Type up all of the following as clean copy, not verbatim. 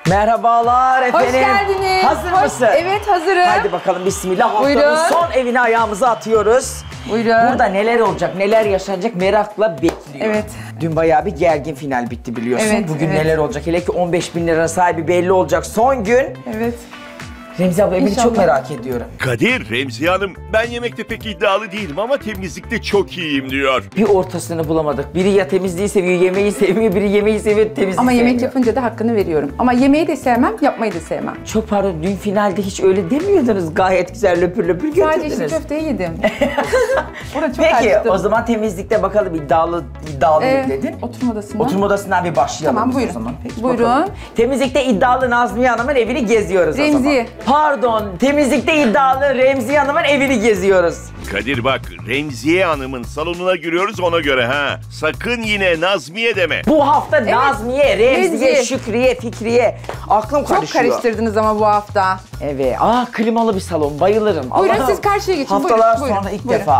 Merhabalar efendim. Hoş geldiniz. Hazır mısın? Evet, hazırım. Hadi bakalım bismillah. Haftanın Buyurun. son evine ayağımızı atıyoruz. Buyurun. Burada neler olacak, neler yaşanacak merakla bekliyor. Evet. Dün bayağı bir gergin final bitti biliyorsun. Evet, Bugün evet. neler olacak? Hele ki 15.000 lira sahibi belli olacak son gün. Evet. Remzi abla Emir'i çok İnşallah. merak ediyorum. Kadir, Remziye Hanım, ben yemekte pek iddialı değilim ama temizlikte çok iyiyim diyor. Bir ortasını bulamadık. Biri ya temizliği seviyor, yemeği sevmiyor, biri yemeği seviyor, temizliği Ama sevmiyor. yemek yapınca da hakkını veriyorum. Ama yemeği de sevmem, yapmayı da sevmem. Çok pardon, dün finalde hiç öyle demiyordunuz. Gayet güzel löpür löpür götürdünüz. Sadece içli köfteyi yedim. Orada çok Peki acıktım. o zaman temizlikte bakalım iddialı dedin. Oturma odasından. Oturma odasından bir başlayalım Tamam, biz buyurun. o zaman. Peki, Buyurun. bakalım. Temizlikte iddialı Nazmiye Hanım'ın evini geziyoruz o zaman. Remziye. Pardon, temizlikte iddialı Remziye Hanım'ın evini geziyoruz. Kadir bak, Remziye Hanım'ın salonuna giriyoruz ona göre ha. Sakın yine Nazmiye deme. Bu hafta Nazmiye, Remziye, Remziye. Şükriye, Fikriye. Aklım Çok karışıyor. karıştırdınız ama bu hafta. Evet. Klimalı bir salon. Bayılırım. Buyurun, Allah'ım. siz karşıya geçin. Haftalar Buyurun, sonra ilk buyurun. defa.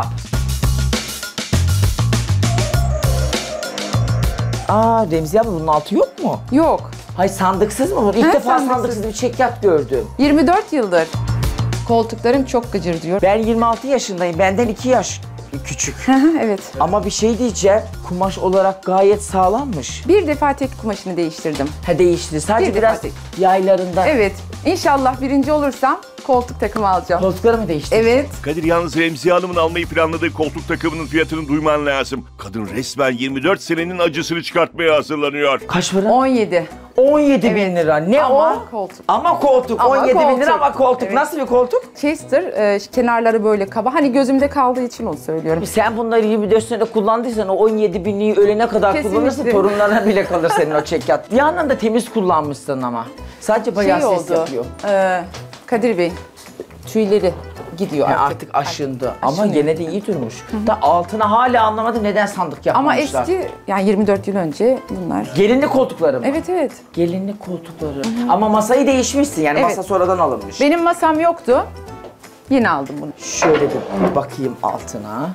Remziye abla bunun altı yok mu? Yok. Hayır sandıksız mı olur? İlk He, defa sandıksız. sandıksız bir çekyat gördüm. 24 yıldır. Koltuklarım çok gıcır diyor. Ben 26 yaşındayım. Benden 2 yaş küçük. Evet. Ama bir şey diyeceğim. Kumaş olarak gayet sağlammış. Bir defa tek kumaşını değiştirdim. Ha değişti. Sadece Bir biraz defa tek. yaylarında. Evet. İnşallah birinci olursam koltuk takımı alacağım. Koltukları mı değişti? Evet. Kadir yalnız Remziye Hanım'ın almayı planladığı koltuk takımının fiyatını duyman lazım. Kadın resmen 24 senenin acısını çıkartmaya hazırlanıyor. Kaç para? 17. 17 bin Evet. lira. Ne Ama o? koltuk. Ama koltuk. Ama 17 bin lira koltuk. ama koltuk. Evet. Nasıl bir koltuk? Chester, kenarları böyle kaba. Hani gözümde kaldığı için onu söylüyorum. Sen bunları 24 senede kullandıysan o 17 binliği ölene kadar Kesinlikle. kullanırsın. Torunlarına bile kalır senin o çekyat. Bir yandan da temiz kullanmışsın ama. Sadece bayağı ses yapıyor. Kadir Bey, tüyleri gidiyor Yani artık. artık aşındı ama Aşınıyor. gene de iyi durmuş. Da altına hala anlamadım neden sandık Ama yapmamışlar. eski, yani 24 yıl önce bunlar. Gelinlik koltukları mı? Evet, evet. Gelinlik koltukları. Ama masayı değişmişsin yani Evet. masa sonradan alınmış. Benim masam yoktu. Yeni aldım bunu. Şöyle bir bakayım altına.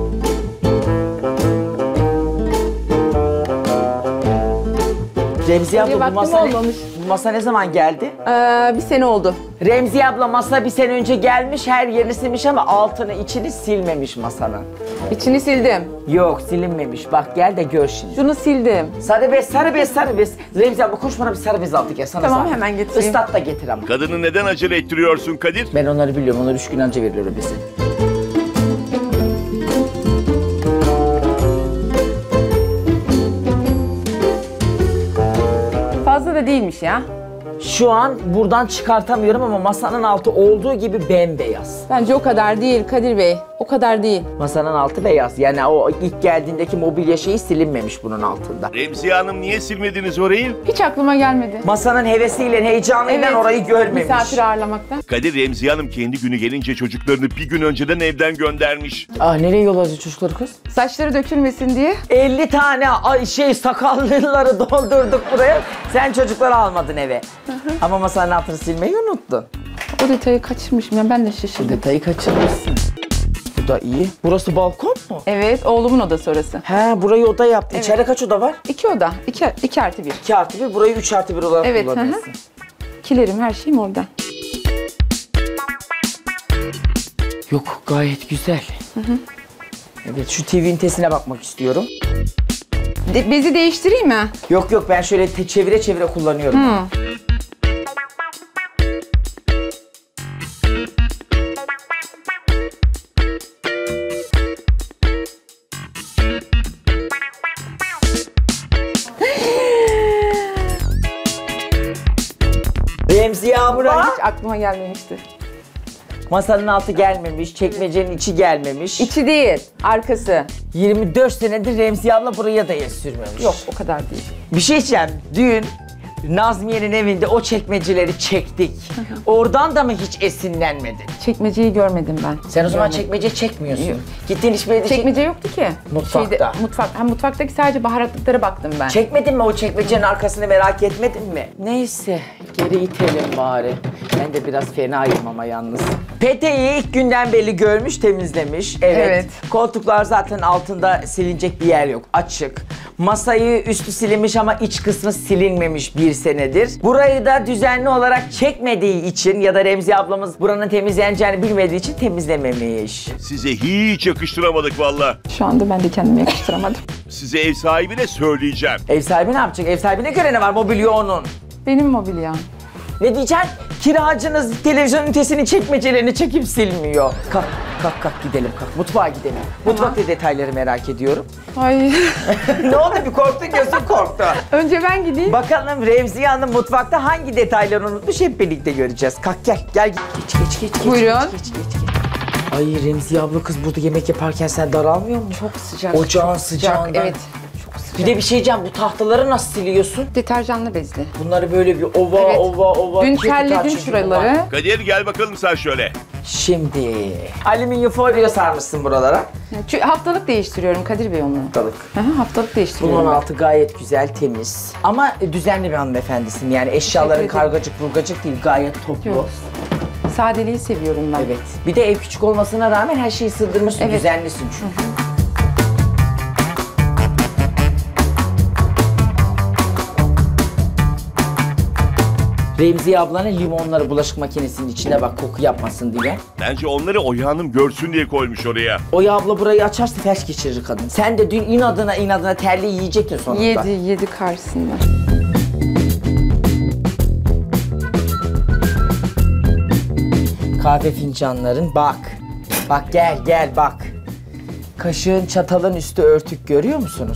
Remziye abla bu vaktim masa, olmamış. bu masa ne zaman geldi? Bir sene oldu. Remziye abla masa bir sene önce gelmiş, her yerini silmiş ama altını içini silmemiş masanın. İçini sildim. Yok silinmemiş. Bak gel de gör şimdi. Şunu sildim. Sarı bez, sarı bez, sarı bez. Remziye abla koş bana bir sarı bez altı gel sana Tamam, zahmet. hemen getireyim. Islat da getir ama. Kadını neden acele ettiriyorsun Kadir? Ben onları biliyorum. Onlar 3 gün önce verilir o bezi. Fazla da değilmiş ya. Şu an buradan çıkartamıyorum ama masanın altı olduğu gibi bembeyaz. Bence o kadar değil Kadir Bey. O kadar değil. Masanın altı beyaz. Yani o ilk geldiğindeki mobilya şeyi silinmemiş bunun altında. Remziye Hanım niye silmediniz orayı? Hiç aklıma gelmedi. Masanın hevesiyle, heyecanıyla Evet, orayı görmemiş. misafir ağırlamaktan. Kadir, Remziye Hanım kendi günü gelince çocuklarını bir gün önceden evden göndermiş. Nereye yolladı çocukları kız? Saçları dökülmesin diye. 50 tane sakallıları doldurduk buraya. Sen çocukları almadın eve. Ama masanın altını silmeyi unuttun. O detayı kaçırmışım ya, ben de Bu şaşırdım. detayı kaçırmışsın. Bu da iyi. Burası balkon mu? Evet, oğlumun odası orası. He, burayı oda yaptı. Evet. İçeride kaç oda var? 2 oda, 2 artı 1. 2 artı 1, burayı 3 artı 1 olarak Evet, kullanıyorsun. Kilerim, her şeyim orada. Yok, gayet güzel. Evet, şu TV ünitesine bakmak istiyorum. Bezi değiştireyim mi? Yok yok, ben şöyle çevire çevire kullanıyorum. Remziye abla. Hiç aklıma gelmemişti. Masanın altı gelmemiş, çekmecenin içi gelmemiş. İçi değil, arkası. 24 senedir Remziye abla buraya da el sürmemiş. Yok, o kadar değil. Bir şey diyeceğim, dün Nazmiye'nin evinde o çekmeceleri çektik. Oradan da mı hiç esinlenmedin? Çekmeceyi görmedim ben. Sen o zaman Görmedim. çekmece çekmiyorsun. Yok. Gittiğin hiçbir yerde Çekmece yoktu ki. Mutfakta. Mutfaktaki sadece baharatlıklara baktım ben. Çekmedin mi o çekmecenin arkasını, merak etmedin mi? Neyse, geri itelim bari. Ben de biraz fenayım ama yalnız. Peteği ilk günden belli görmüş, temizlemiş. Evet. Evet. Koltuklar zaten altında silinecek bir yer yok, açık. Masayı üstü silinmiş ama iç kısmı silinmemiş bir senedir. Burayı da düzenli olarak çekmediği için ya da Remziye ablamız buranın temizleneceğini bilmediği için temizlememiş. Size hiç yakıştıramadık valla. Şu anda ben de kendime yakıştıramadım. Size ev sahibine söyleyeceğim. Ev sahibi ne yapacak? Ev sahibine göre ne var? Mobilya onun. Benim mobilyam. Ne diyeceksin? Kiracınız televizyon ünitesini çekmecelerini çekip silmiyor. Kalk, kalk, kalk gidelim, kalk. Mutfağa gidelim. Mutfakta detayları merak ediyorum. Ay. Ne oldu? Bir korktun, gözün korktu. Önce ben gideyim. Bakalım Remziye Hanım mutfakta hangi detayları unutmuş hep birlikte göreceğiz. Kalk gel, gel git. Geç. Buyurun. Geç. Ay Remziye abla kız burada yemek yaparken sen daralmıyor musun? Çok sıcak. Ocağın çok sıcağından. Evet. Çok sıcak. Bir de bir şey diyeceğim, bu tahtaları nasıl siliyorsun? Deterjanlı bezli. Bunları böyle bir ova Evet. ova. Dün kirpi terledim tarçın gibi şuraları. var. Kadir gel bakalım sen şöyle. Şimdi alüminyum folyo sarmışsın buralara. Çünkü haftalık değiştiriyorum Kadir Bey onu. Haftalık. Haftalık değiştiriyorum. Bunun altı gayet güzel, temiz. Ama düzenli bir hanımefendisin. Yani eşyaların Teşekkür ederim. kargacık burgacık değil, gayet toplu. Yok. Sadeliği seviyorum ben. Evet. Bir de ev küçük olmasına rağmen her şeyi sığdırmışsın, Evet. düzenlisin çünkü. Remziye ablanın limonları bulaşık makinesinin içine bak koku yapmasın diye. Bence onları Oya Hanım görsün diye koymuş oraya. Oya abla burayı açarsa felç geçirir kadın. Sen de dün inadına terli yiyecektin sonunda. Yedi karşısında. Kahve fincanların bak. Bak gel bak. Kaşığın çatalın üstü örtük görüyor musunuz?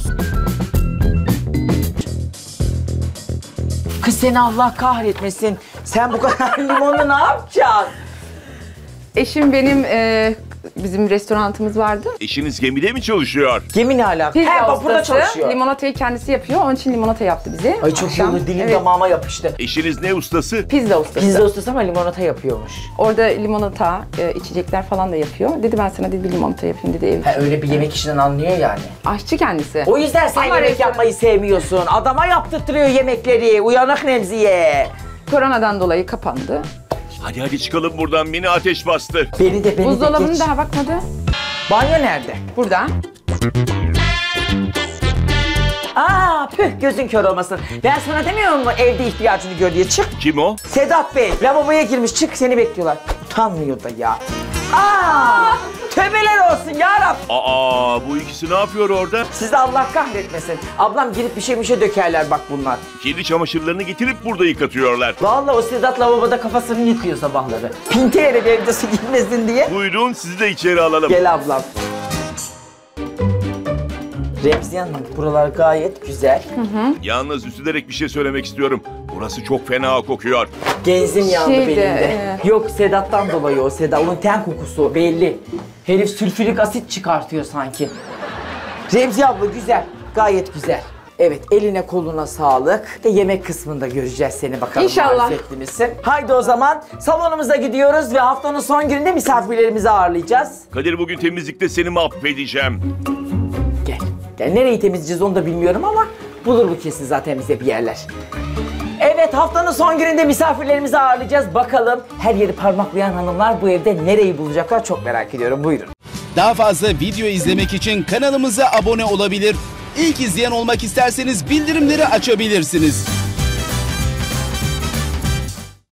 Kız seni Allah kahretmesin. Sen bu kadar limonu ne yapacaksın? Eşim benim bizim restoranımız vardı. Eşiniz gemide mi çalışıyor? Gemi ne alaka? Pizza He vapurda ustası. çalışıyor. Limonatayı kendisi yapıyor. Onun için limonata yaptı bize. Ay çok iyi Akşam. olur, dilim Evet. damağıma yapıştı. Eşiniz ne ustası? Pizza ustası. Pizza ustası ama limonata yapıyormuş. Orada limonata, içecekler falan da yapıyor. Dedi ben sana dedi bir limonata yapayım dedi ev. He öyle bir yemek işinden anlıyor yani. Aşçı kendisi. O yüzden sen Ama yemek restoran- yapmayı sevmiyorsun. Adama yaptırtırıyor yemekleri. Uyanık Remziye. Koronadan dolayı kapandı. Hadi çıkalım buradan, beni ateş bastı. Beni de Buzdolabını geç. daha bakmadı. Banyo nerede? Burada. Aa püh gözün kör olmasın. Ben sana demiyorum mu evde ihtiyacını gör diye çık. Kim o? Sedat Bey lavaboya girmiş çık seni bekliyorlar. Utanmıyor da ya. Aa tövbeler olsun yarabbim. Aa, bu ikisi ne yapıyor orada? Sizi Allah kahretmesin. Ablam girip bir şey dökerler bak bunlar. Kirli çamaşırlarını getirip burada yıkatıyorlar. Vallahi o Sedat lavaboda kafasını yıkıyor sabahları. Pinti yere bir evdesi girmesin diye. Buyurun, sizi de içeri alalım. Gel ablam. Remziye Hanım buralar gayet güzel. Yalnız üzülerek bir şey söylemek istiyorum. Burası çok fena kokuyor. Genzim yandı Şeyde, benim de. Yok Sedat'tan dolayı o Sedat. Onun ten kokusu belli. Herif sülfürik asit çıkartıyor sanki. Remziye abla güzel. Gayet güzel. Evet eline koluna sağlık. De yemek kısmında göreceğiz seni bakalım. İnşallah. marifetli misin? Haydi o zaman salonumuza gidiyoruz ve haftanın son gününde misafirlerimizi ağırlayacağız. Kadir, bugün temizlikte seni mahvedeceğim. Gel. Gel nereyi temizleyeceğiz onu da bilmiyorum ama bulur bu kesin zaten bize bir yerler. Evet haftanın son gününde misafirlerimizi ağırlayacağız. Bakalım her yeri parmaklayan hanımlar bu evde nereyi bulacaklar çok merak ediyorum. Buyurun. Daha fazla video izlemek için kanalımıza abone olabilir. İlk izleyen olmak isterseniz bildirimleri açabilirsiniz.